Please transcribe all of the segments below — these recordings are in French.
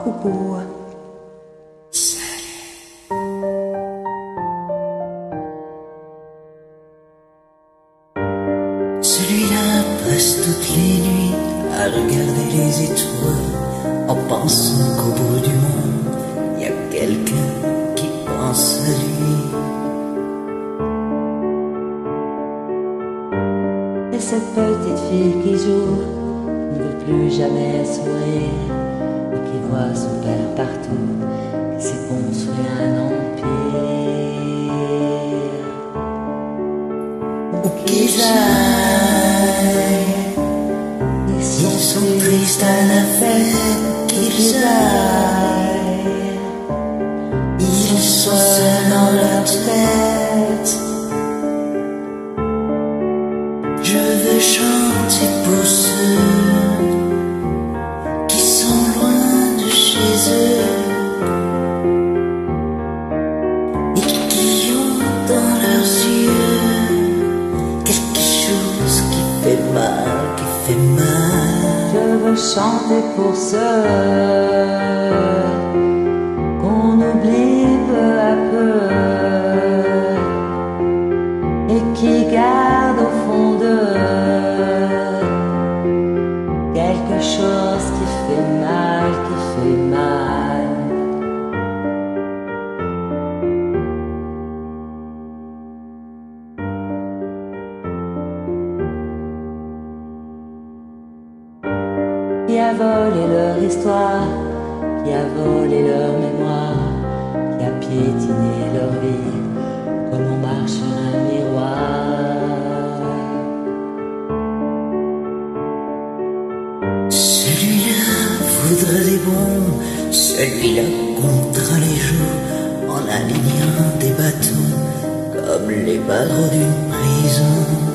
coucou. Celui-là passe toutes les nuits à regarder les étoiles en pensant qu'au bout du monde, il y a quelqu'un qui pense à lui. Et cette petite fille qui joue ne veut plus jamais sourire et qui voit son père partout, qui s'est construit un empire. Où qu'ils aillent, ils sont tristes à la fête, qu'ils aillent, ils sont seuls dans leur tête. Je veux chanter pour ceux qui sont loin de chez eux et qui ont dans leurs yeux quelque chose qui fait mal, qui fait mal. Je veux chanter pour ceux qu'on oublie peu à peu et qui gardent au fond d'eux quelque chose qui fait mal, qui fait mal. Qui a volé leur histoire, qui a volé leur mémoire, qui a piétiné leur vie comme on marche sur un miroir. Celui-là voudra des bombes, celui-là comptera les jours en alignant des bâtons comme les barreaux d'une prison.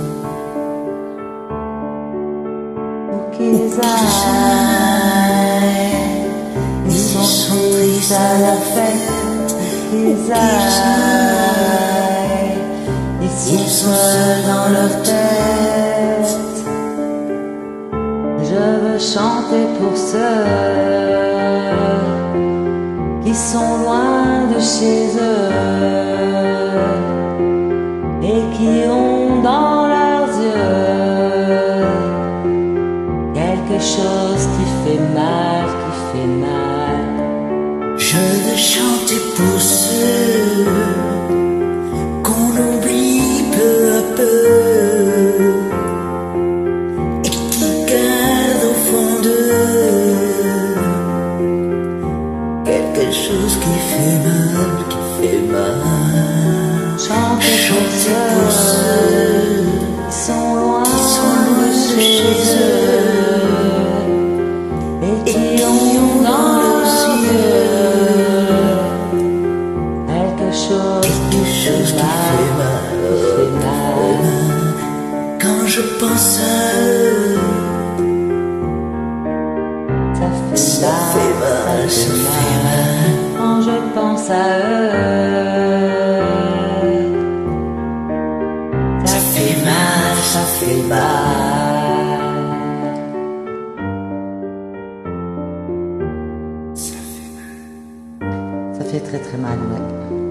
Où qu'ils aillent, ils sont tristes à la fête. Où qu'ils aillent, ils sont seuls dans leur tête. Je veux chanter pour ceux qui sont loin de chez eux et qui ont dans leurs yeux quelque chose qui fait mal, qui fait mal. Je veux chanter pour ceux qu'on oublie peu à peu et qui gardent au fond d'eux quelque chose qui fait mal, qui fait mal. Chanter pour ceux qui sont loin de chez eux et qui ont dans leurs yeux quelque chose qui fait mal, qui fait mal. Quand je pense à eux, Ça fait mal, ça fait mal. quand je pense à eux. Ça fait mal, ça fait mal. Ça fait très très mal, ouais.